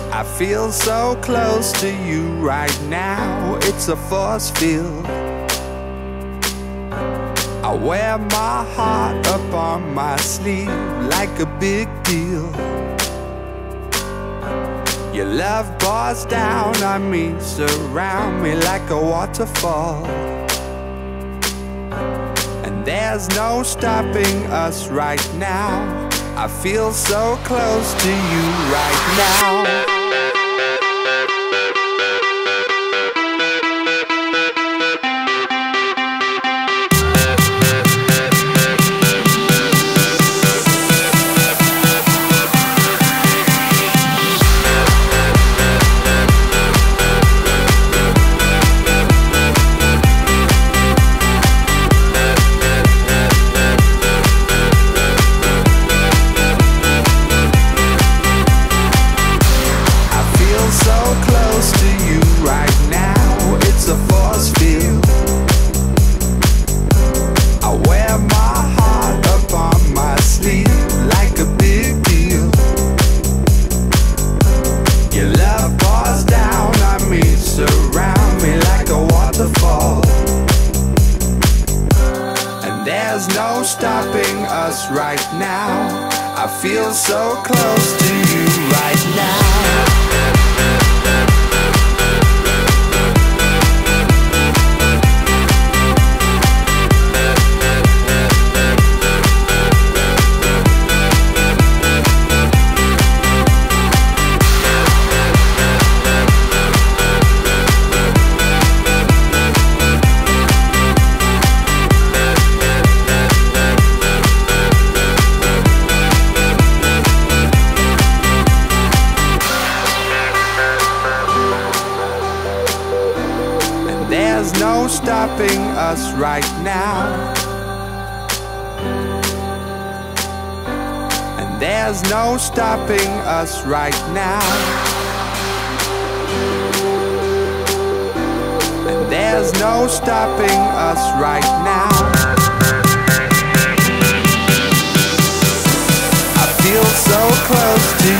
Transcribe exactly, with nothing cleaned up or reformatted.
I feel so close to you right now, it's a force field. I wear my heart up on my sleeve like a big deal. Your love pours down on me, surround me like a waterfall. And there's no stopping us right now. I feel so close to you right now. There's no stopping us right now. I feel so close to you right now. There's no stopping us right now. And there's no stopping us right now. And there's no stopping us right now. I feel so close to